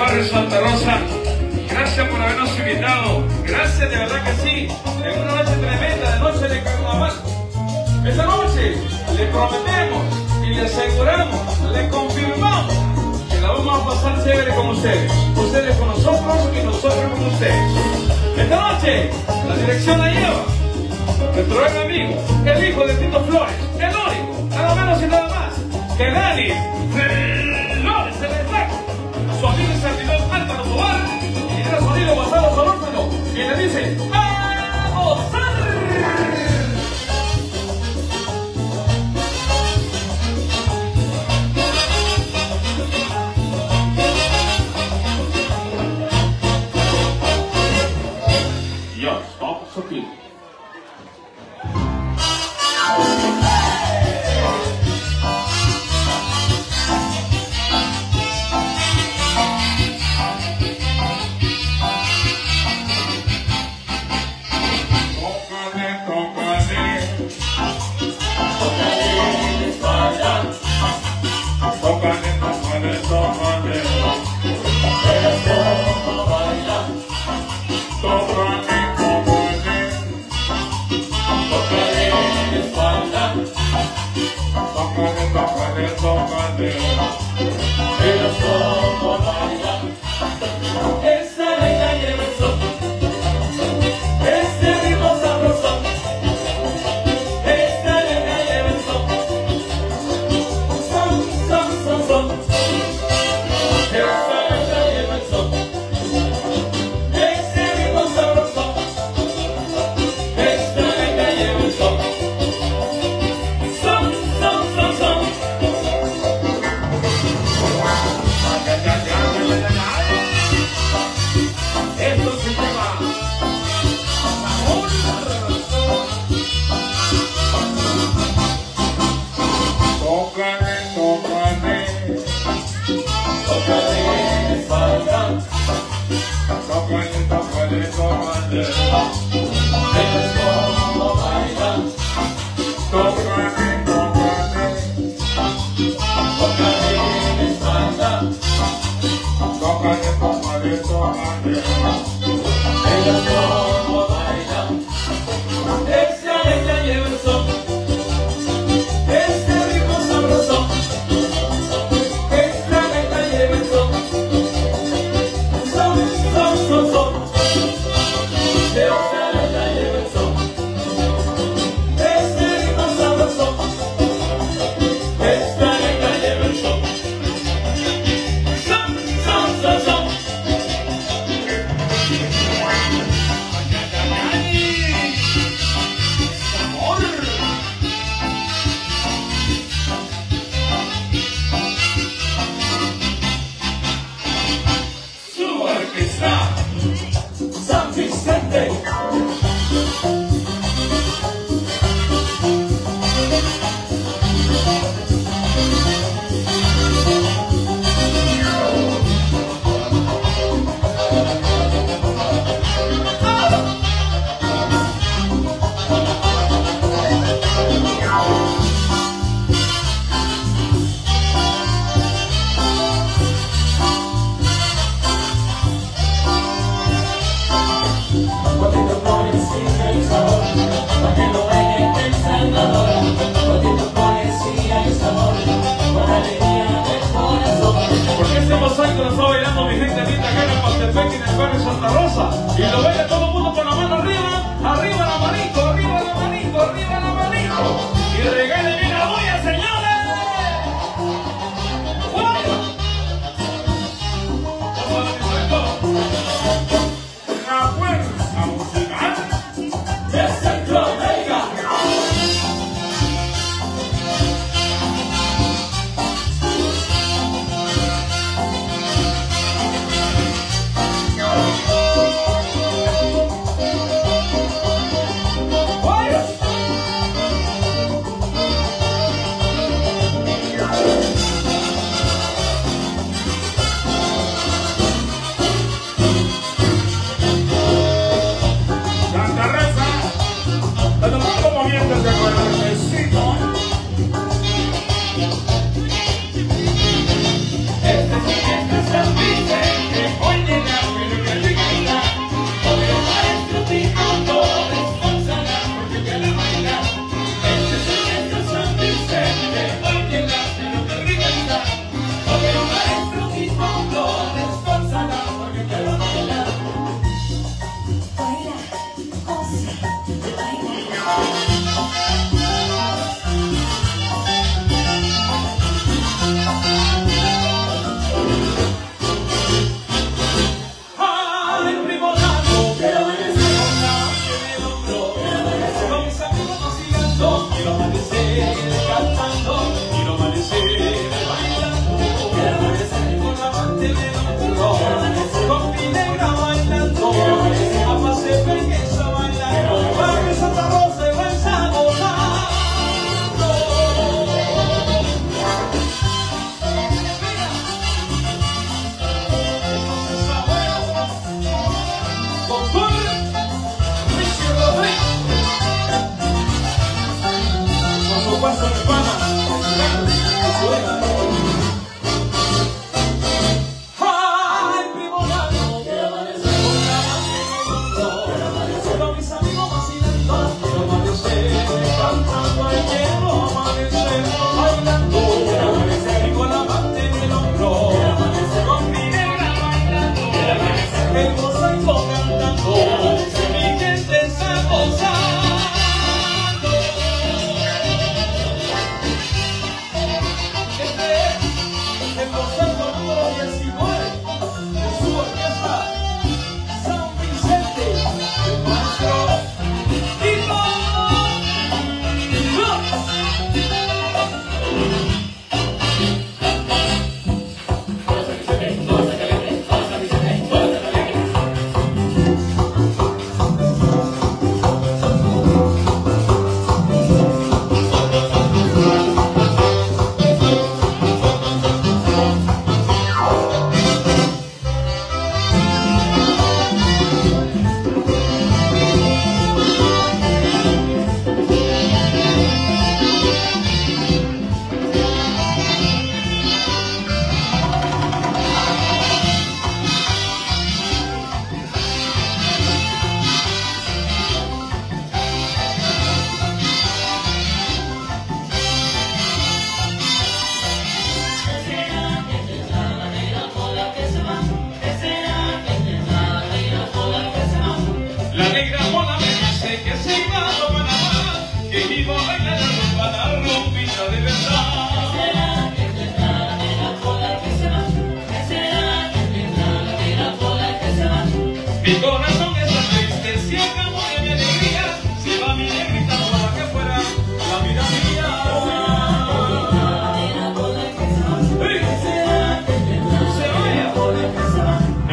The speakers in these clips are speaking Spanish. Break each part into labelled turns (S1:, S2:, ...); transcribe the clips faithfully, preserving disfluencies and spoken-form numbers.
S1: barrio Santa Rosa. Gracias por habernos invitado. Gracias, de verdad que sí. En una noche tremenda, de noche de carnaval. Esta noche le prometemos y le aseguramos, le confirmamos que la vamos a pasar chévere con ustedes. Ustedes con nosotros y nosotros con ustedes. Esta noche la dirección la lleva nuestro buen amigo, el hijo de Tito Flores, el único, nada menos y nada más que Dani Flores, el destaco. Su amigo y servidor Álvaro Tobar y el sonido Gonzalo Solórzano, quien le dice ¡a gozar! Yo, stop, Sophie.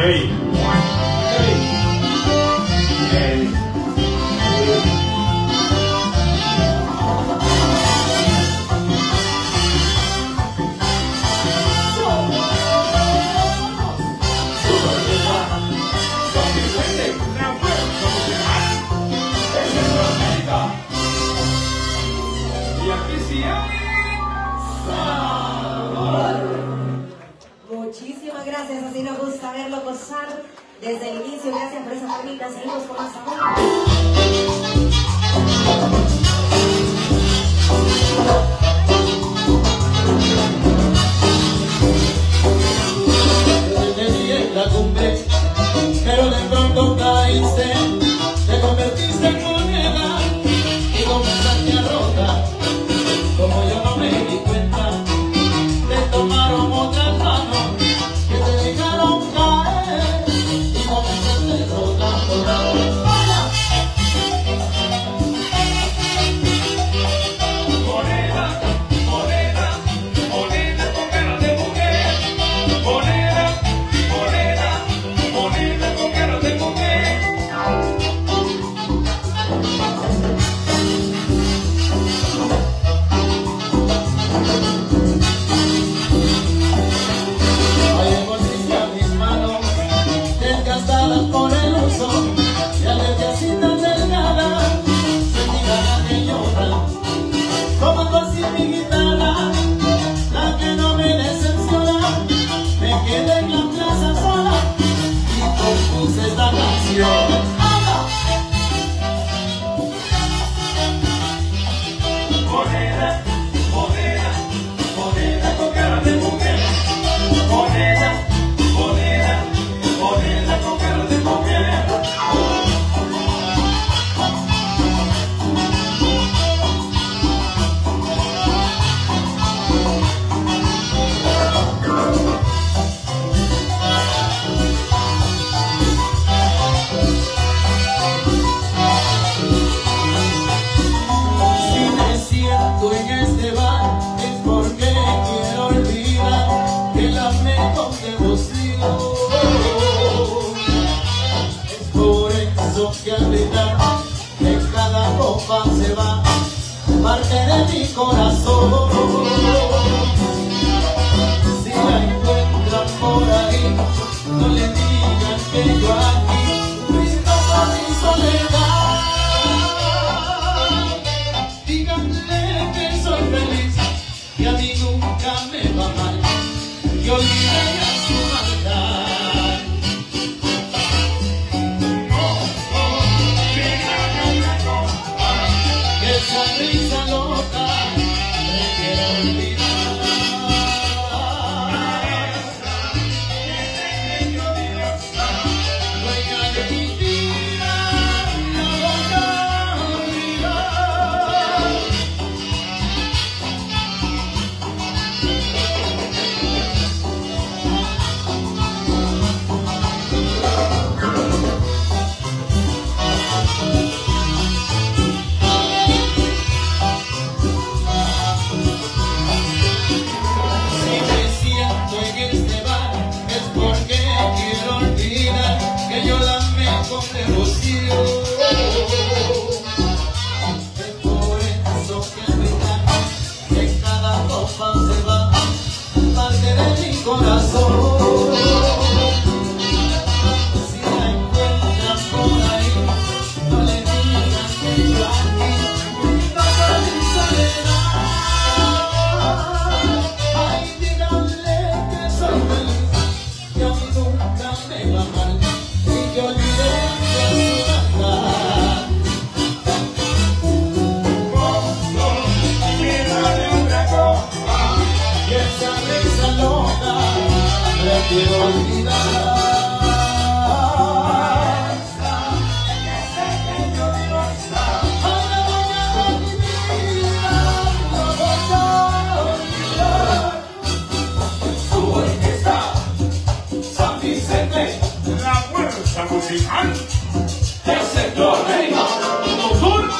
S1: Hey. Hey. Hey.
S2: Muchísimas gracias, así nos gusta verlo gozar desde el inicio. Gracias por esa palmita, seguimos con más amor.
S3: La cumbre, pero de pronto caíste, te convertiste en moneda y comenzaste a rotar. Como yo no me di cuenta, te tomaron otras manos que te dejaron caer y comenzaste a rotar por la moneda,
S1: moneda, moneda con cara de mujer, moneda, moneda, moneda con cara de mujer.
S3: Hoy envolviste a mis manos, desgastadas por el uso, y al verte así tan delgada, sentí ganas de llorar. Tomando así mi guitarra, la que no me decepciona, me quedé en la plaza sola y compuse esta canción.
S1: Moneda, moneda, moneda con cara de mujer, moneda, moneda, moneda con cara de mujer.
S3: Si me siento en este bar es porque quiero olvidar que la amé con devoción. Es por eso que al brindar en cada copa se va parte de mi corazón. Si la encuentran por ahí, no le digan que yo aquí brindo por mi soledad. Díganle que soy feliz y a mí nunca me va mal, que olvide ya su maldad. Que esa risa loca me quiera olvidar. Dueña de mi vida, no voy a olvidar. Si me siento en este bar es porque quiero olvidar que yo la amé con devoción. Es por eso que al brindar que cada copa se va parte de mi corazón. Si la encuentras por ahí, no le digas que yo aquí brindo por mi soledad. Ay, díganle que soy feliz, que a mí nunca me va mal y que olvidé de su maldad. Y esa risa loca la quiero olvidar. Ahora voy a mi vida, no voy a olvidar.
S1: Su orquesta, San Vicente, la fuerza musical del sector Reina, doctor.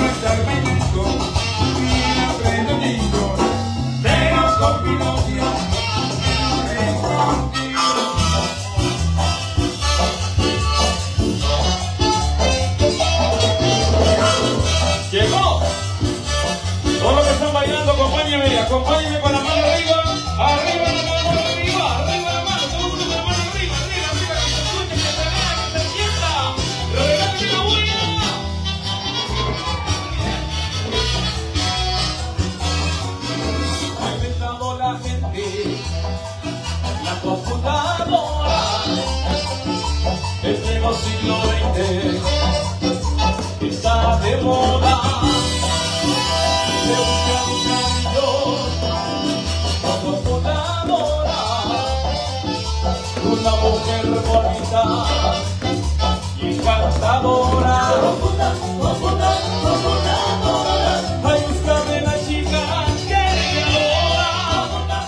S1: estar bailando y aprendiendo, pero con mi novia llegó. Todos los que están bailando, acompáñenme, acompáñenme con la mano arriba, arriba la mano, arriba, arriba la mano, todo el mundo con la mano arriba, arriba, arriba, que se escuche, que se vea, que se sienta. ¡Regálame la bulla! Ha inventado la gente la computadora, el nuevo siglo veinte está de moda. Se busca un cariño, una computadora, una mujer bonita y encantadora. Ay, búscame la chica que me adora.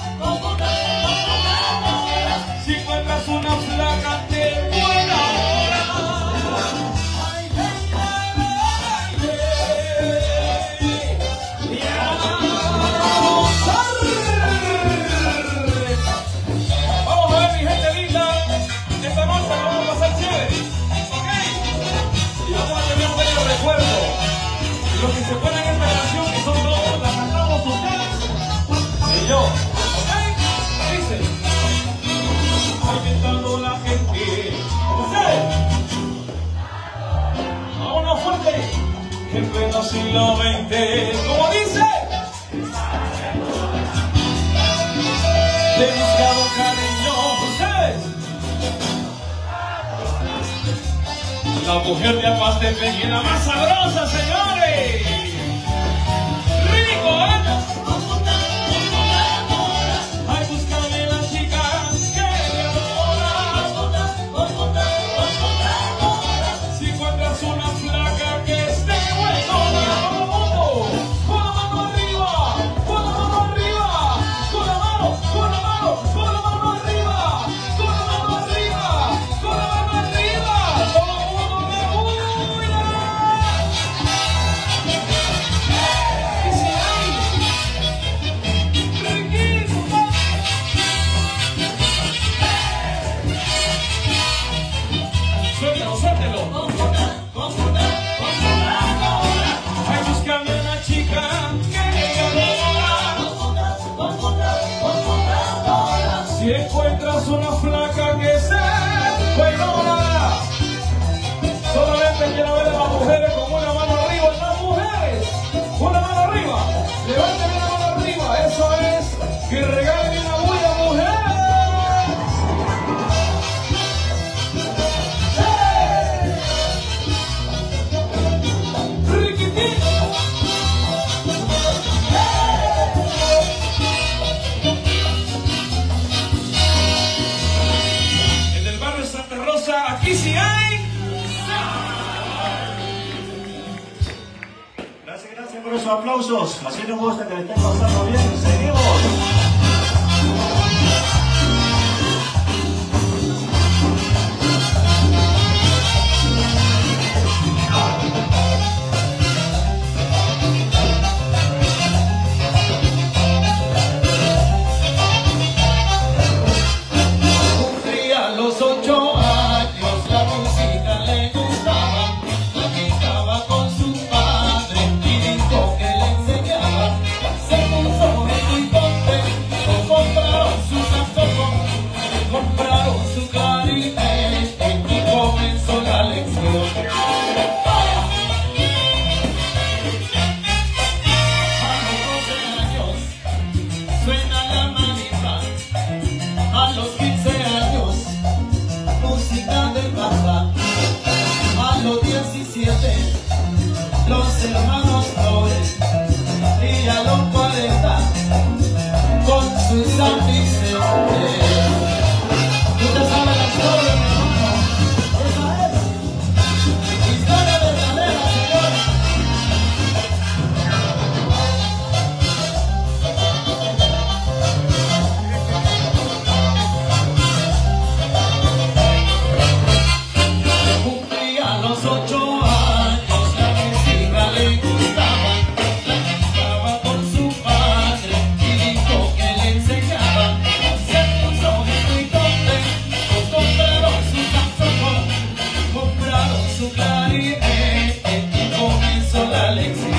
S1: Si encuentras una flaca de buena hora. Ay, ay, ay, ay, ya. Vamos a ver, mi gente linda, esta noche la vamos a pasar chévere, ¿ok? Y vamos a tener un bello recuerdo. Los que se ponen en esta canción, que son todos, la cantamos ustedes y yo, ¿ok? Dice, está inventando la gente, ustedes, vámonos fuerte, en pleno siglo veinte, como dice, le he buscado cariño, ustedes, la mujer de Apastepec y la más sabrosa, señores. Rico, ¿eh? Ay, búscame la chica que me adora. Si encuentras una flaca que esté buenona, todo el mundo, con la mano arriba, con la mano arriba, con la mano, con la mano, con la mano arriba, con la mano arriba, con la mano arriba, todo el mundo me bulla. Y si hay riquísimo, suéltalo, suéltalo. Ay, búscame una chica que me adora. Si encuentras una flaca que sea buenona, solamente quiero ver a las mujeres con una mano arriba. Las mujeres, una mano arriba. Levanten la mano arriba. Eso es que regalen una bulla, mujer. Riquitín. En el barrio Santa Rosa, aquí sí hay.
S3: Gracias, gracias por esos aplausos. Así nos gusta que le estén pasando bien. Seguimos.
S1: Cumplía los ocho años, la música le gustaba, platicaba con su padre y dijo que le enseñaba. Se puso muy contento
S3: la lección.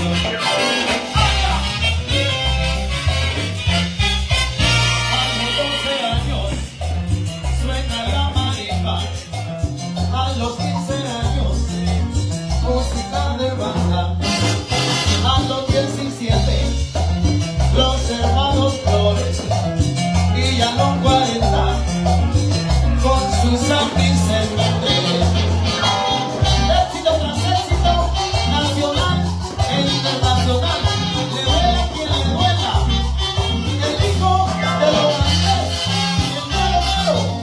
S3: A los quince años, música de banda. A los diecisiete, los hermanos Flores. Y a los cuarenta, con sus Vicente. Éxito tras éxito, nacional e internacional. Le duela quien le duela. El hijo de los grandes, el malo malo.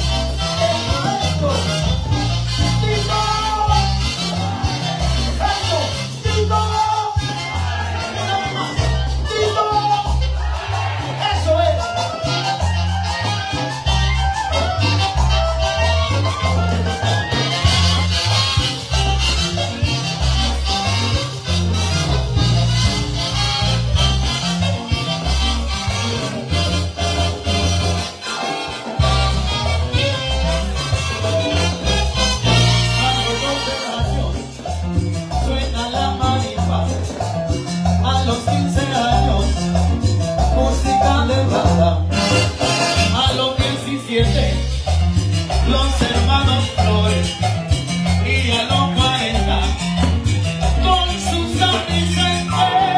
S3: A los quince años, música de banda. A los diecisiete, los hermanos Flores. Y a los cuarenta, con sus San Vicente.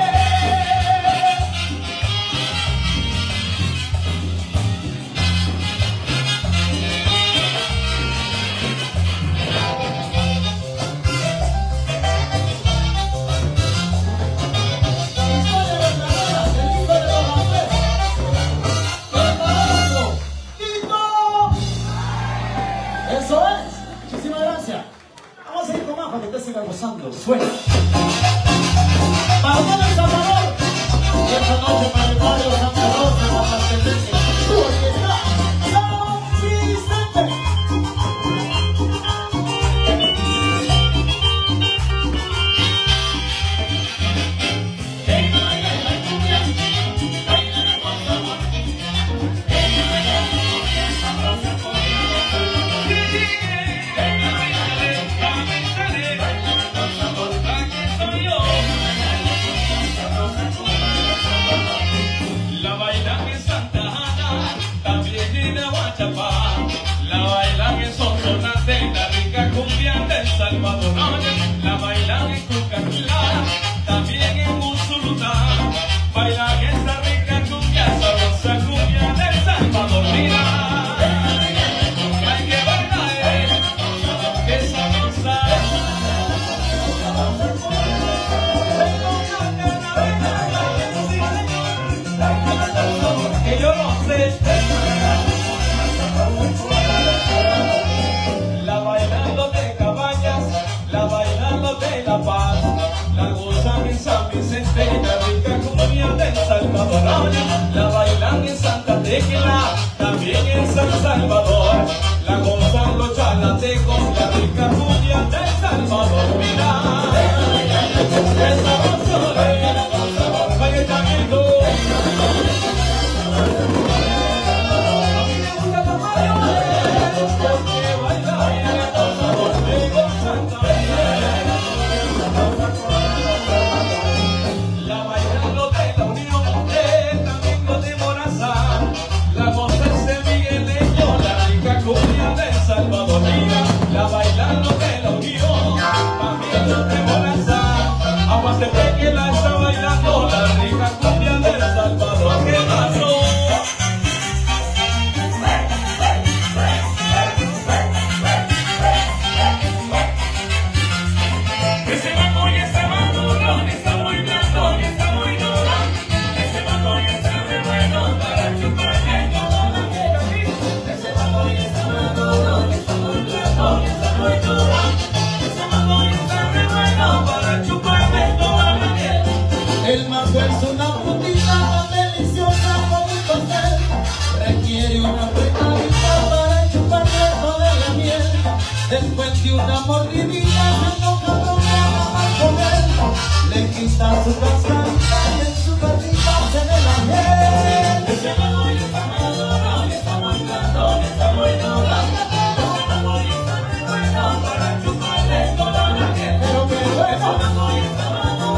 S3: Eso es. Muchísimas gracias. Vamos a ir con más para que usted siga gozando. Suena. Para todo El Salvador. Y esta noche para el barrio Santa Rosa, la Pastelete. Tú aquí está. San Vicente.
S1: La bailan en Santa Ana, también en Aguachapá. La bailan en Sonsonate, la rica cumbia del Salvador. La bailan en Cucatlán, también en Usulutá. Bailan esa rica cumbia, sabrosa cumbia del Salvador. Mira, hay que bailar, que sabrosa. Que yo no sé. La bailando de Cabañas, la bailando de La Paz, la gozan en San Vicente, la rica cumbia del Salvador. La bailan en Santa Tecla, también en San Salvador, la gozan los chalatecos, la rica cumbia del Salvador. Mira, esa gozo de vaya chamito. La bailando de la Unión, el domingo de Morazán, la voz de Migueleño, la rica cumbia de Salvador. Mira, la bailando de la Unión, también de Morazán, Aguastepec que la está bailando, la rica cumbia de Salvador. ¿Qué pasó?
S3: El mango es una frutita deliciosa como un pastel. Requiere una apretadita para chuparle toda la miel. Después de una mordidita se toca bromear a comer. Le quita su cascarita y en su carrita se ve la miel. Ese mango ya está maduro, ya está muy blando, ya está muy duro. Ese mango ya está muy bueno para chuparle toda la miel. Pero que bueno, ese mango ya está maduro.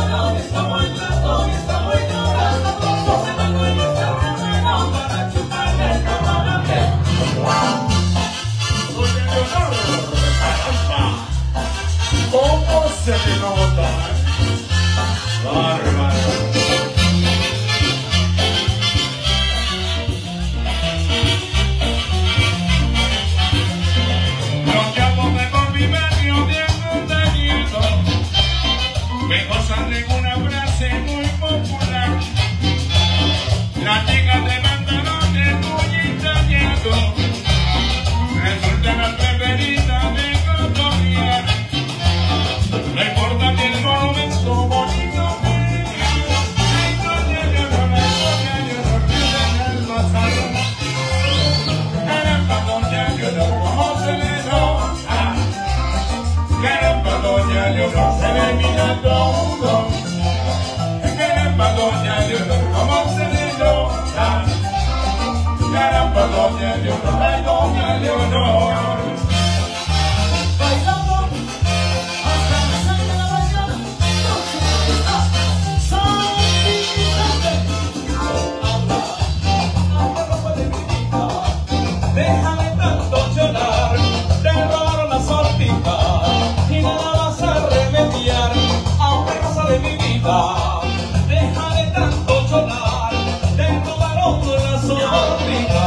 S1: deja de tanto llorar, te robaron la sonrisa.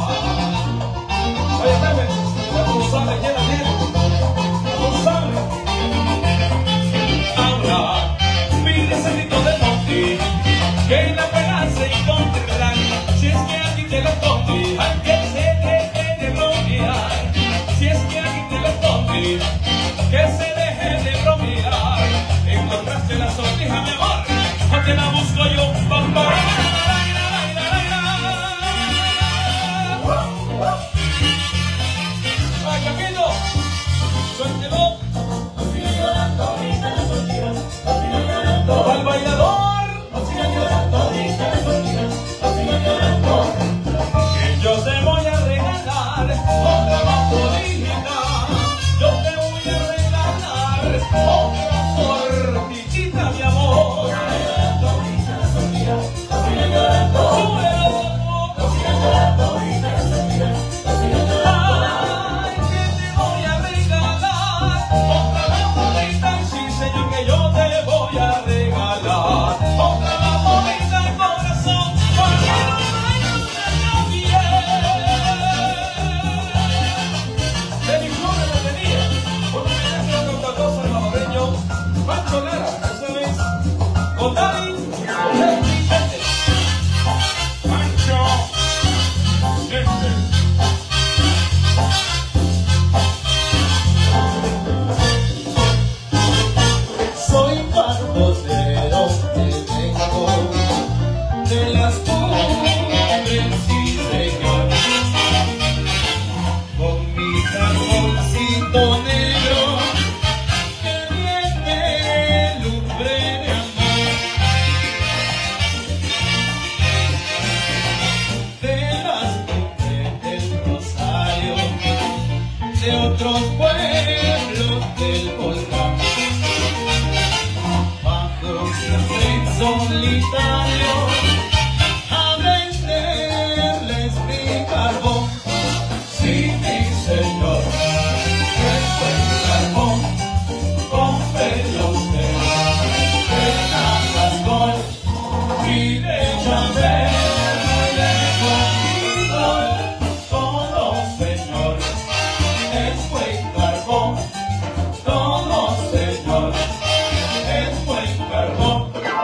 S1: Oye, Pepe, ya tú sabes quién la tiene, tú sabes. Ahora, pide ese grito de monte, que en la pena se encontrarán. Si es que aquí te lo esconde, hay que se deje de bromear. Si es que aquí te lo esconde, que se deje de bromear. Encontraste la sortija, mi amor, o te la busco yo, papá. Ay, Camilo, suéltelo.
S3: Sigue llorando, ahorita la sortija. Sigue llorando.
S1: Al bailador,
S3: Sigue llorando, ahorita la sortija. Sigue llorando.
S1: que yo te voy a regalar otra mambolita. Yo te voy a regalar otra sortijita, mi amor.
S3: Sigue llorando,
S1: Sube la boca.
S3: sigue llorando, ahorita la sortija. Sigue llorando.
S1: Ay, que te voy a regalar otra mambolita. Sí, señor, que yo te voy a regalar otra mambolita, corazón. Porque no hay una nadie. De mi flor me tenía un homenaje a un cantautor salvadoreño, Pancho Lara, esa vez, con Dani. Pancho, este.
S3: Soy barbotero que vengo de las cumbres, sí señor, con mi carboncito negro que viene lumbre de amor, de las cumbres del Rosario, de otros pueblos del volcán. Bajo siempre solitario a venderles mi carbón. Sí, mi señor, es buen carbón, cómprelo usted de Nagascol y de Chambel, de Conquistol. Todo, señor, es buen carbón. Todo, señor, es buen carbón.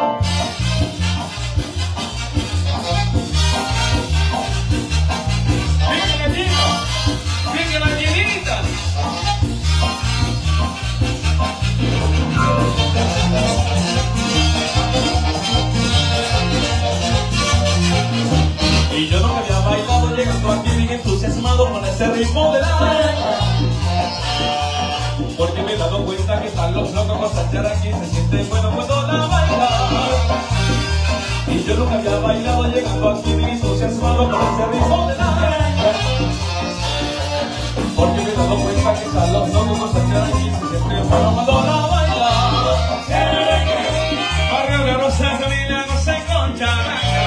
S1: Venga, gallina, venga, gallinita. Y yo no me había bailado llegando aquí bien entusiasmado con ese ritmo de la... Porque me he dado cuenta que están los locos con saltar aquí, se siente bueno cuando la bailan. Y yo nunca había bailado llegando aquí bien entusiasmado con ese ritmo de la... Porque me he dado cuenta que están los locos con saltar aquí, se siente bueno cuando la bailan. Barrio de Rosa, Camila, no sé con characa.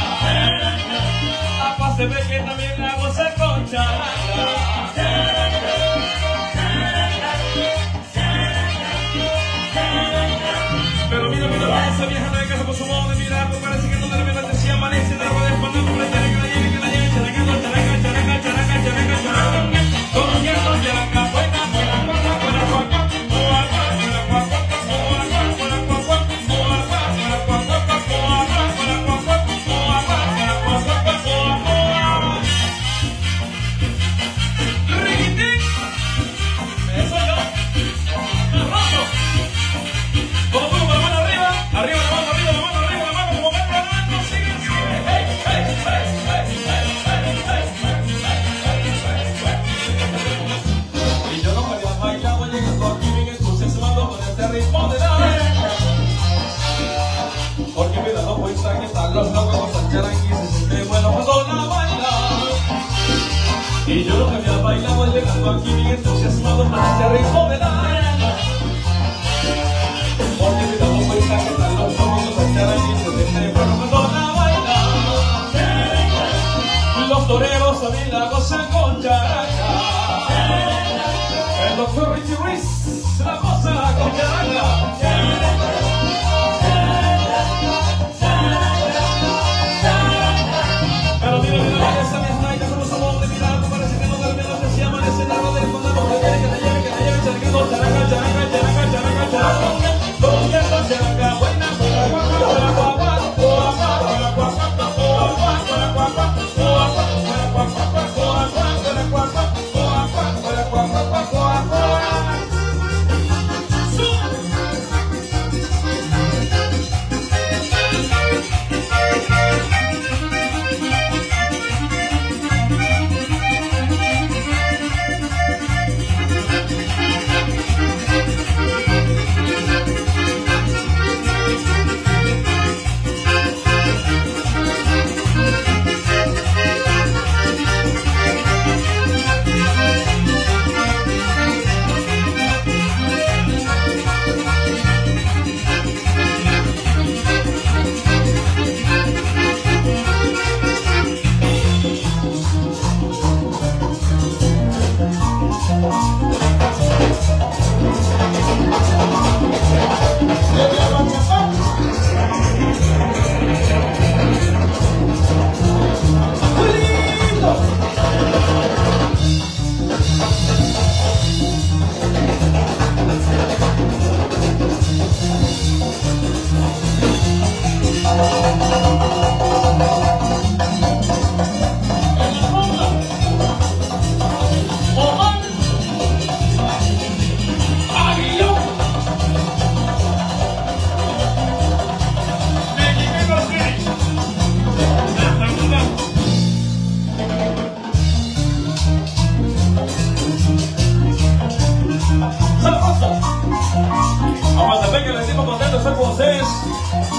S1: Apa se ve que también la goza con characa. Pero mira, mira, mira, esa vieja no hay caso por su modo de mirar, pues parece que no te la decía amanece de ruedas cuando no le tiene que la lleve, que la lleve, characa, characa, characa, characa, characa, characa, con un hierro, characa, buena, buena, buena, buena, buena, los locos con saltar aquí se siente bueno cuando la baila. Y yo lo que había bailado llegando aquí bien entusiasmado con este ritmo de la... Porque me he dado cuenta que están los locos con saltar aquí se siente bueno cuando la baila. Los toreros también la gozan con characa. El doctor Richie Ruiz la goza con characa.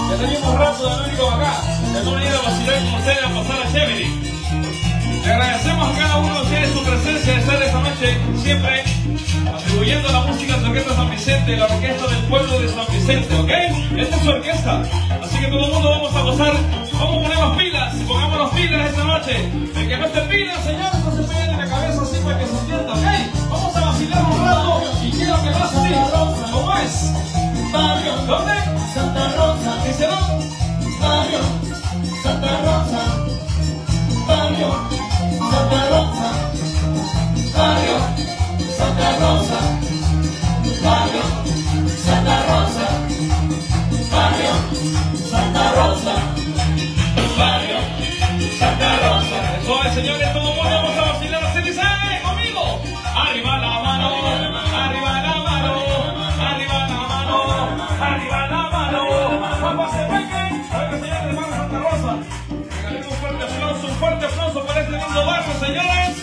S1: Ya tenemos rato de venir acá, de no venir a vacilar con ustedes, a pasar a chévere. Le agradecemos a cada uno de ustedes su presencia de estar esta noche, siempre atribuyendo la música a su orquesta San Vicente, la orquesta del pueblo de San Vicente, ¿ok? Esta es su orquesta, así que todo el mundo vamos a gozar, vamos a ponernos pilas, pongámonos pilas esta noche. El que no esté pilas, señores, no se peguen en la cabeza así para que se sienta, ¿ok? Vamos a vacilar un rato y quiero que lo haga así. ¿Cómo es? Barrio, ¿dónde?
S3: Santa Rosa,
S1: Díselo.
S3: barrio, Santa Rosa, barrio, Santa Rosa, barrio, Santa Rosa, barrio, Santa Rosa, barrio, Santa Rosa, barrio, Santa Rosa.
S1: Eso es, señores, todo el mundo vamos a vacilar así, dice, ¡eh, conmigo! Arriba la mano, arriba la mano, arriba la mano, arriba la mano. Papá se pegue, a ver que señores de Barrio Santa Rosa. Regalen un fuerte aplauso, un fuerte aplauso para este lindo barrio, señores.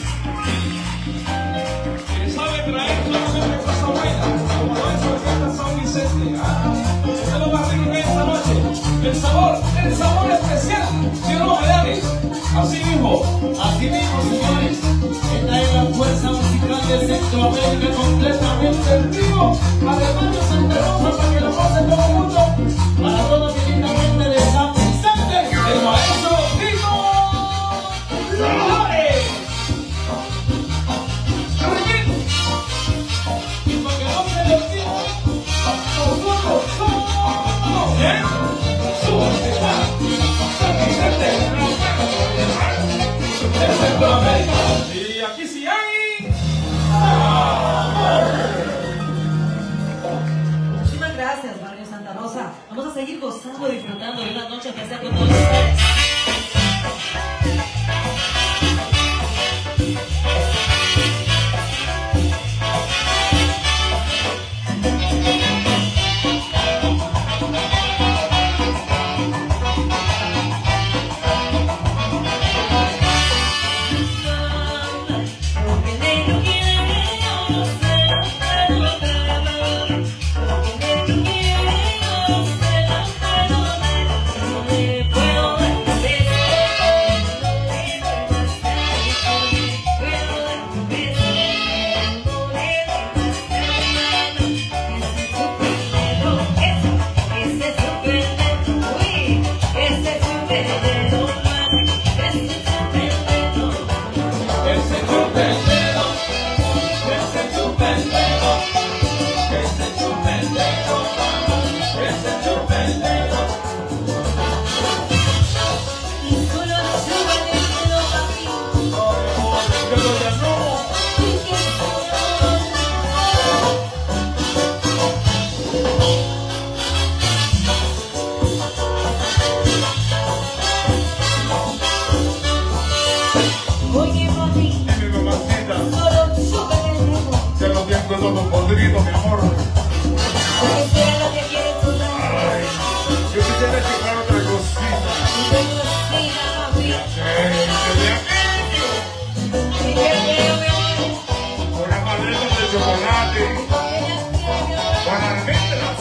S1: Que sabe traer solamente cosa buena, como lo es Orquesta San Vicente. Ah, eso es lo más rico que hay esta noche. El sabor, el sabor especial, si no me dale. Así mismo.
S3: Así mismo, señores, esta es la fuerza musical de Centroamérica completamente en vivo. Además de Santa Rosa, para que lo pasen todo el mundo, para toda mi linda gente de San Vicente.
S1: El maestro Tito Flores.
S3: Y para que no se le olvide, nosotros somos.
S1: ¿Bien? Sube, San Vicente. De Centroamérica. Y aquí sí hay.
S2: Muchísimas gracias, Barrio Santa Rosa. Vamos a seguir gozando y disfrutando de una noche especial con todos ustedes.
S4: Todo podrido, mi amor.
S2: ¿Qué es lo que quieres tú?
S4: Ay, yo quisiera chiflar otra cosita. Eh, que de aquello. Una maleta de chocolate. Con almendras.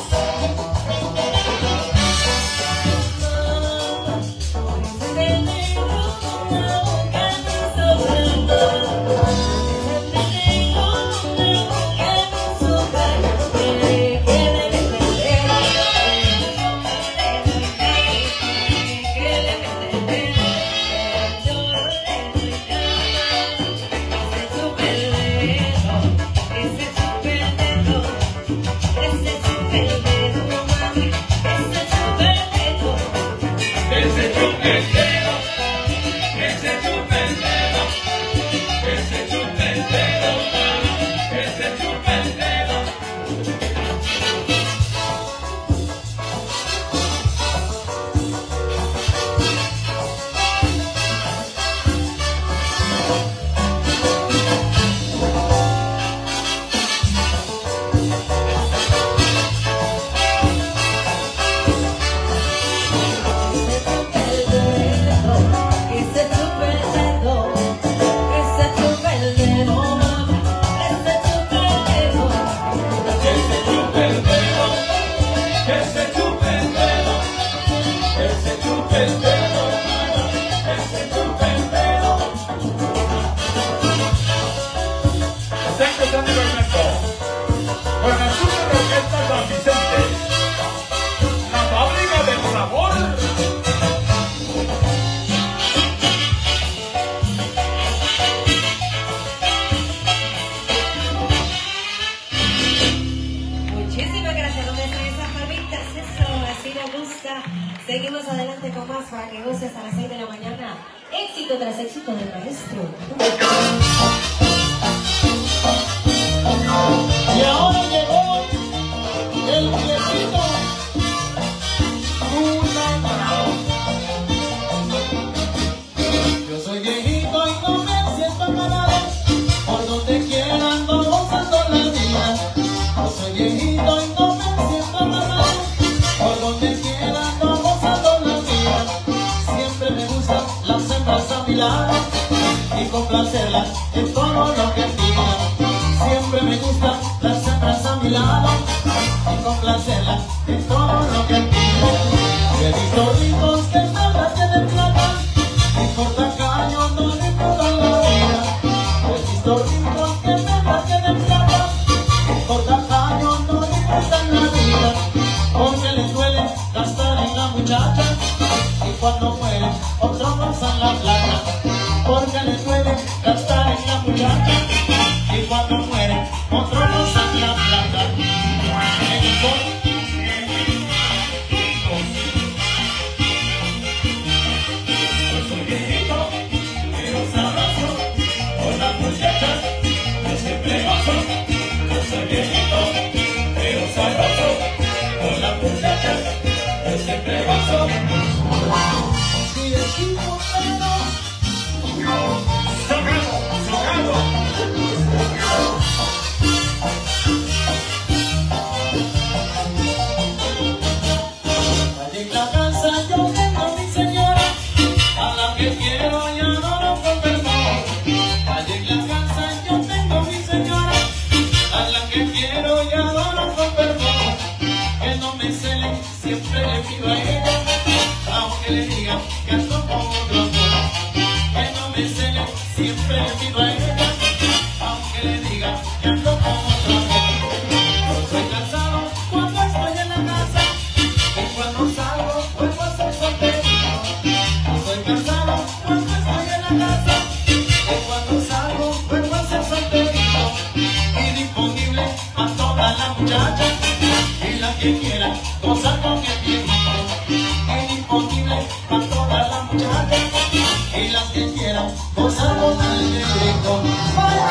S2: gusta. Seguimos adelante con más para que goce hasta las seis de la mañana. Éxito tras éxito del maestro.
S3: Y ahora llegó el viejito. Yo soy viejito y no me siento amarado. Por donde quiera ando gozando la vida. Yo soy viejito y no me siento amarado. Por donde quiera ando gozando la vida. Siempre me gustan las hembras a mi lado y complacerlas en todo lo que digan. Siempre me gustan las hembras a mi lado y complacerlas en todo lo que digan. He visto ricos que nada tienen plata y por tacaño no le importa la vida. He visto ricos que nada tienen plata y por tacaño no le importa la vida. Porque les duele gastar en la muchacha y cuando mueren otros rozan la plata. Porque les duele gastar en la muchacha y cuando mueren otros rozan la plata. Yo soy viejito, pero sabroso, con las muchachas yo siempre gozo. Yo soy viejito, pero sabroso, con las muchachas yo siempre gozo. Viejito, pero
S1: Sacado, sacado.
S3: allí en la casa yo tengo a mi señora, a la que quiero y adoro con fervor. Allí en la casa yo tengo a mi señora, a la que quiero y adoro con fervor. Que no me cele, siempre le pido a ella, aunque le digan que ando con otro amor. Que no me cele, siempre le pido a ella, aunque le digan que ando con otro amor. Yo soy casado cuando estoy en la casa y cuando salgo vuelvo a ser solterito. Yo soy casado cuando estoy en la casa y cuando salgo vuelvo a ser solterito. Y disponible a todas las muchachas y las que quieran gozar con el viejito. Y disponible a todas las muchachas y las que quieran gozar con el viejito.